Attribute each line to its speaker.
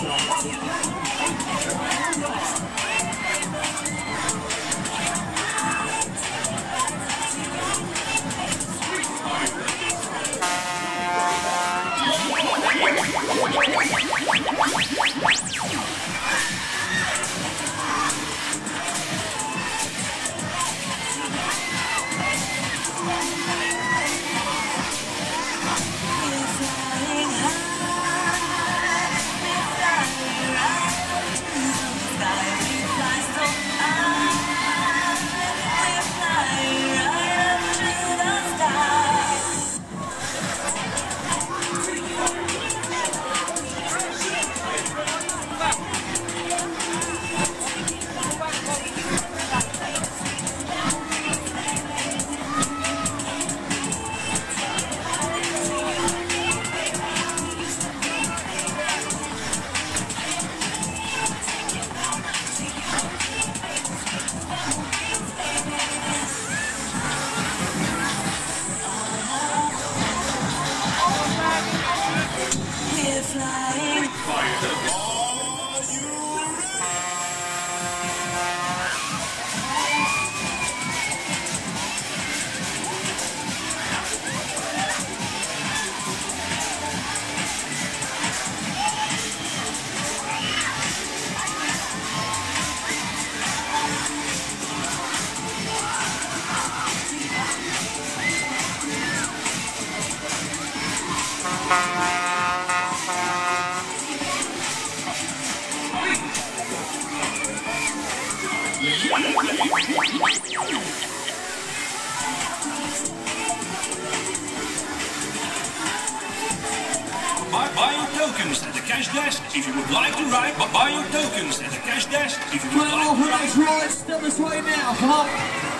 Speaker 1: Buy your tokens at the cash desk if you would like to ride. Buy your tokens at the cash desk if you would like to ride.
Speaker 2: Still this way now, come on.